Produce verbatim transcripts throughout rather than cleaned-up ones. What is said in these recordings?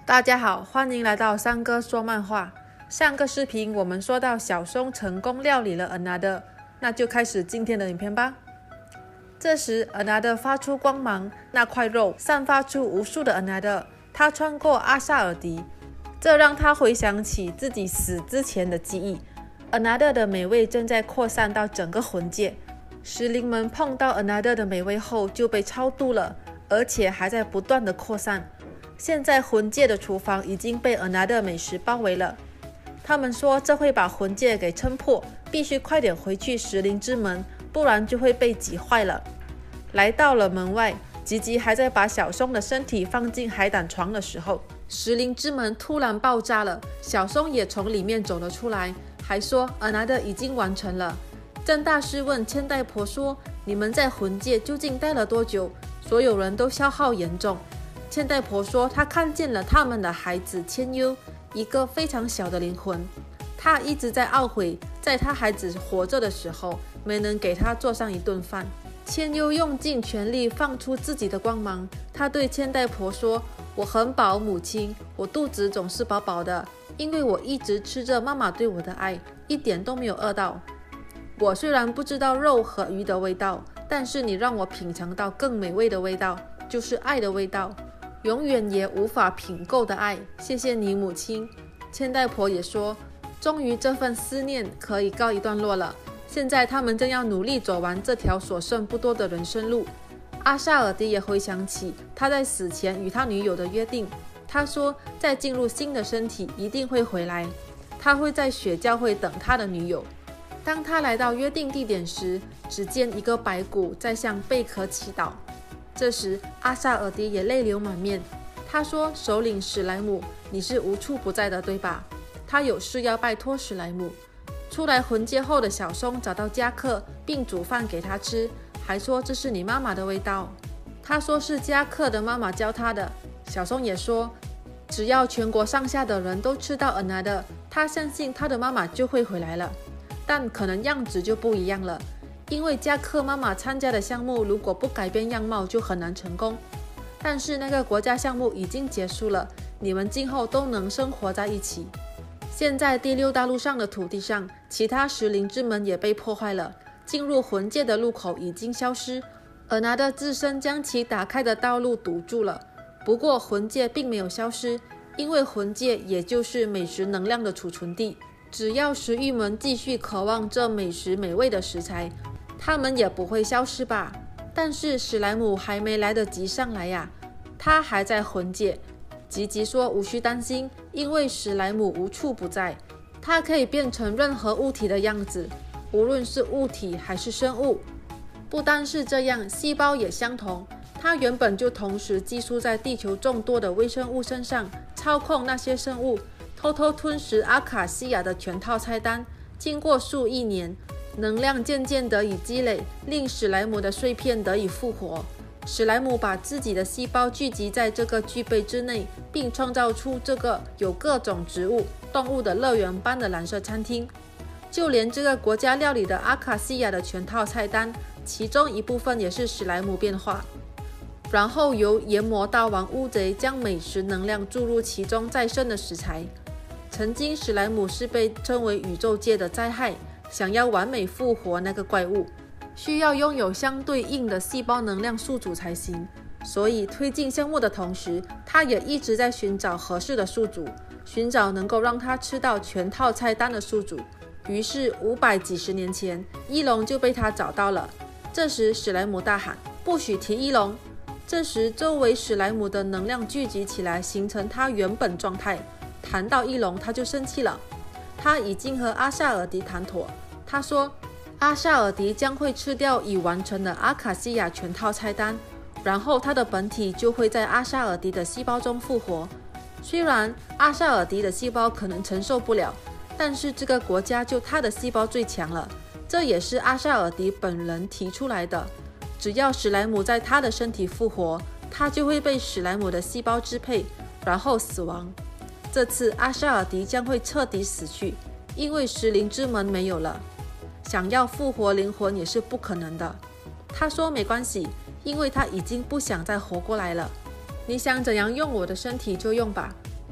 大家好，欢迎来到三哥说漫画。上个视频我们说到小松成功料理了 Another， 那就开始今天的影片吧。这时 Another 发出光芒，那块肉散发出无数的 Another， 他穿过阿萨尔迪，这让他回想起自己死之前的记忆。Another 的美味正在扩散到整个魂界，食灵们碰到 Another 的美味后就被超度了，而且还在不断的扩散。现在魂界的厨房已经被 Another 美食包围了，他们说这会把魂界给撑破，必须快点回去食灵之门，不然就会被挤坏了。来到了门外，吉吉还在把小松的身体放进海胆床的时候，食灵之门突然爆炸了，小松也从里面走了出来，还说 Another 已经完成了。郑大师问千代婆说，你们在魂界究竟待了多久？所有人都消耗严重。千代婆说，她看见了他们的孩子千优，一个非常小的灵魂。她一直在懊悔，在她孩子活着的时候，没能给他做上一顿饭。千优用尽全力放出自己的光芒，她对千代婆说，我很饱，母亲，我肚子总是饱饱的，因为我一直吃着妈妈对我的爱，一点都没有饿到。我虽然不知道肉和鱼的味道，但是你让我品尝到更美味的味道，就是爱的味道，永远也无法品够的爱，谢谢你母亲。千代婆也说，终于这份思念可以告一段落了，现在他们正要努力走完这条所剩不多的人生路。阿萨尔迪也回想起他在死前与他女友的约定，他说在进入新的身体一定会回来，他会在雪教会等他的女友。当他来到约定地点时，只见一个白骨在向贝壳祈祷。这时阿萨尔迪也泪流满面，他说，首领史莱姆，你是无处不在的对吧？他有事要拜托史莱姆。出来魂界后的小松找到加克，并煮饭给他吃，还说这是你妈妈的味道。他说是加克的妈妈教他的。小松也说，只要全国上下的人都吃到 Another， 他相信他的妈妈就会回来了，但可能样子就不一样了，因为加克妈妈参加的项目如果不改变样貌就很难成功。但是那个国家项目已经结束了，你们今后都能生活在一起。现在第六大陆上的土地上，其他食灵之门也被破坏了，进入魂界的入口已经消失，而拿的自身将其打开的道路堵住了。不过魂界并没有消失，因为魂界也就是美食能量的储存地，只要食欲们继续渴望这美食美味的食材，他们也不会消失吧。但是史莱姆还没来得及上来呀，他还在魂界。吉吉说无需担心，因为史莱姆无处不在，它可以变成任何物体的样子，无论是物体还是生物。不单是这样，细胞也相同，它原本就同时寄宿在地球众多的微生物身上，操控那些生物，偷偷吞食阿卡西亚的全套菜单。经过数亿年，能量渐渐得以积累，令史莱姆的碎片得以复活。史莱姆把自己的细胞聚集在这个巨贝之内，并创造出这个有各种植物、动物的乐园般的蓝色餐厅。就连这个国家料理的阿卡西亚的全套菜单，其中一部分也是史莱姆变化，然后由研磨大王乌贼将美食能量注入其中再生的食材。曾经史莱姆是被称为宇宙界的灾害，想要完美复活那个怪物，需要拥有相对应的细胞能量宿主才行，所以推进项目的同时，他也一直在寻找合适的宿主，寻找能够让他吃到全套菜单的宿主。于是五百几十年前，伊隆就被他找到了。这时史莱姆大喊，不许提伊隆。这时周围史莱姆的能量聚集起来，形成他原本状态。谈到伊隆，他就生气了。他已经和阿萨尔迪谈妥，他说阿萨尔迪将会吃掉已完成的阿卡西亚全套菜单，然后他的本体就会在阿萨尔迪的细胞中复活。虽然阿萨尔迪的细胞可能承受不了，但是这个国家就他的细胞最强了，这也是阿萨尔迪本人提出来的。只要史莱姆在他的身体复活，他就会被史莱姆的细胞支配，然后死亡。这次阿萨尔迪将会彻底死去，因为食灵之门没有了，想要复活灵魂也是不可能的。他说没关系，因为他已经不想再活过来了。你想怎样用我的身体就用吧，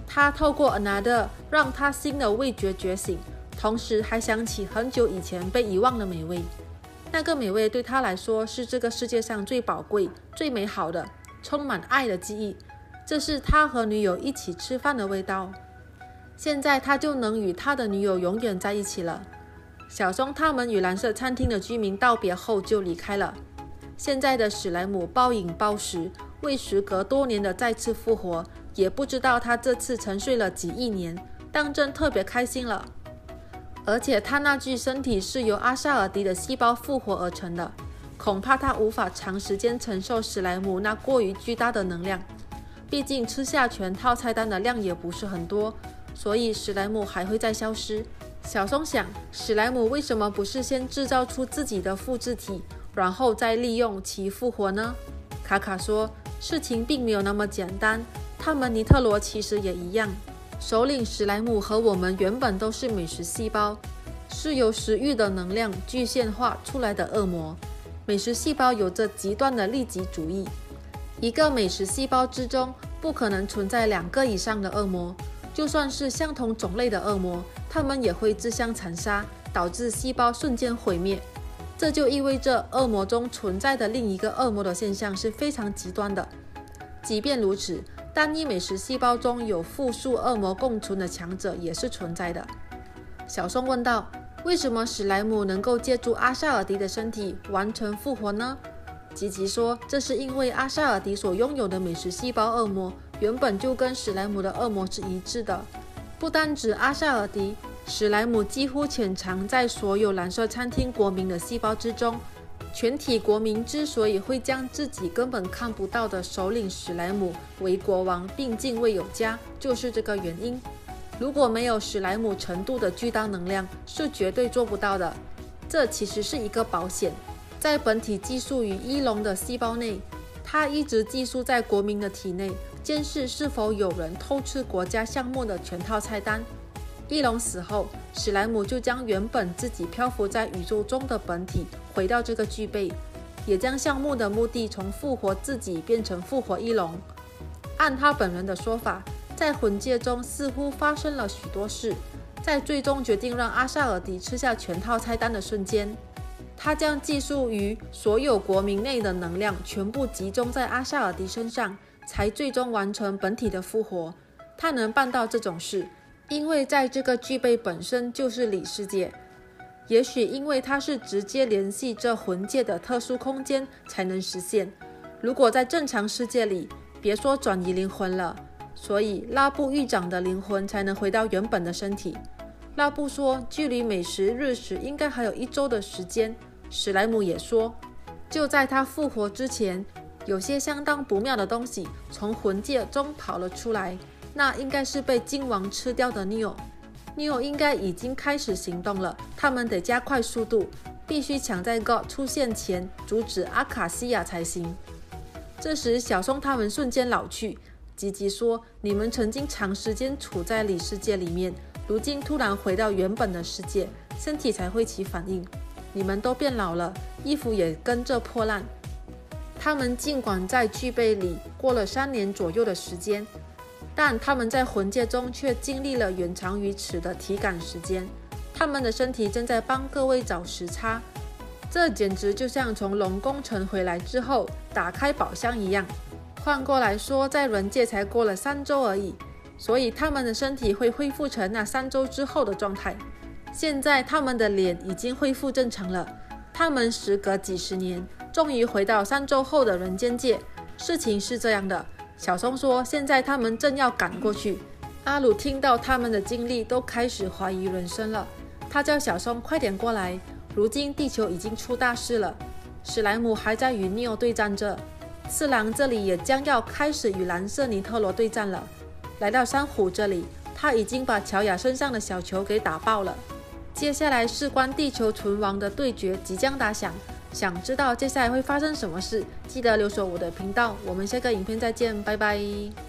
他透过 Another 让他新的味觉觉醒，同时还想起很久以前被遗忘的美味。那个美味对他来说是这个世界上最宝贵、最美好的、充满爱的记忆。这是他和女友一起吃饭的味道。现在他就能与他的女友永远在一起了。小松他们与蓝色餐厅的居民道别后就离开了。现在的史莱姆暴饮暴食，为时隔多年的再次复活，也不知道他这次沉睡了几亿年，当真特别开心了。而且他那具身体是由阿萨尔迪的细胞复活而成的，恐怕他无法长时间承受史莱姆那过于巨大的能量。毕竟吃下全套菜单的量也不是很多，所以史莱姆还会再消失。小松想，史莱姆为什么不是先制造出自己的复制体，然后再利用其复活呢？卡卡说，事情并没有那么简单，他们尼特罗其实也一样。首领史莱姆和我们原本都是美食细胞，是由食欲的能量具现化出来的恶魔。美食细胞有着极端的利己主义，一个美食细胞之中不可能存在两个以上的恶魔，就算是相同种类的恶魔，他们也会自相残杀，导致细胞瞬间毁灭。这就意味着恶魔中存在的另一个恶魔的现象是非常极端的。即便如此，单一美食细胞中有复数恶魔共存的强者也是存在的。小松问道，为什么史莱姆能够借助阿萨尔迪的身体完成复活呢？吉吉说，这是因为阿萨尔迪所拥有的美食细胞恶魔原本就跟史莱姆的恶魔是一致的。不单指阿萨尔迪，史莱姆几乎潜藏在所有蓝色餐厅国民的细胞之中。全体国民之所以会将自己根本看不到的首领史莱姆为国王并敬畏有加，就是这个原因。如果没有史莱姆程度的巨大能量，是绝对做不到的。这其实是一个保险。在本体寄宿于伊隆的细胞内，它一直寄宿在国民的体内，监视是否有人偷吃国家项目的全套菜单。伊隆死后，史莱姆就将原本自己漂浮在宇宙中的本体回到这个巨贝，也将项目的目的从复活自己变成复活伊隆。按他本人的说法，在魂界中似乎发生了许多事。在最终决定让阿萨尔迪吃下全套菜单的瞬间，他将寄宿于所有国民内的能量全部集中在阿萨尔迪身上，才最终完成本体的复活。他能办到这种事，因为在这个巨贝本身就是里世界，也许因为它是直接联系这魂界的特殊空间才能实现。如果在正常世界里，别说转移灵魂了，所以拉布狱长的灵魂才能回到原本的身体。拉布说，距离美食日食应该还有一周的时间。史莱姆也说，就在他复活之前，有些相当不妙的东西从魂界中跑了出来。那应该是被金王吃掉的 Neo。Neo 应该已经开始行动了，他们得加快速度，必须抢在 God 出现前阻止阿卡西亚才行。这时，小松他们瞬间老去。吉吉说：“你们曾经长时间处在里世界里面，如今突然回到原本的世界，身体才会起反应。你们都变老了，衣服也跟着破烂。”他们尽管在巨贝里过了三年左右的时间，但他们在魂界中却经历了远长于此的体感时间。他们的身体正在帮各位找时差，这简直就像从龙宫城回来之后打开宝箱一样。换过来说，在人界才过了三周而已，所以他们的身体会恢复成那三周之后的状态。现在他们的脸已经恢复正常了，他们时隔几十年终于回到三周后的人间界。事情是这样的，小松说，现在他们正要赶过去。阿鲁听到他们的经历，都开始怀疑人生了。他叫小松快点过来，如今地球已经出大事了，史莱姆还在与 Neo 对战着，次郎这里也将要开始与蓝色尼特罗对战了。来到山虎这里，他已经把乔雅身上的小球给打爆了。接下来事关地球存亡的对决即将打响，想知道接下来会发生什么事，记得留守我的频道。我们下个影片再见，拜拜。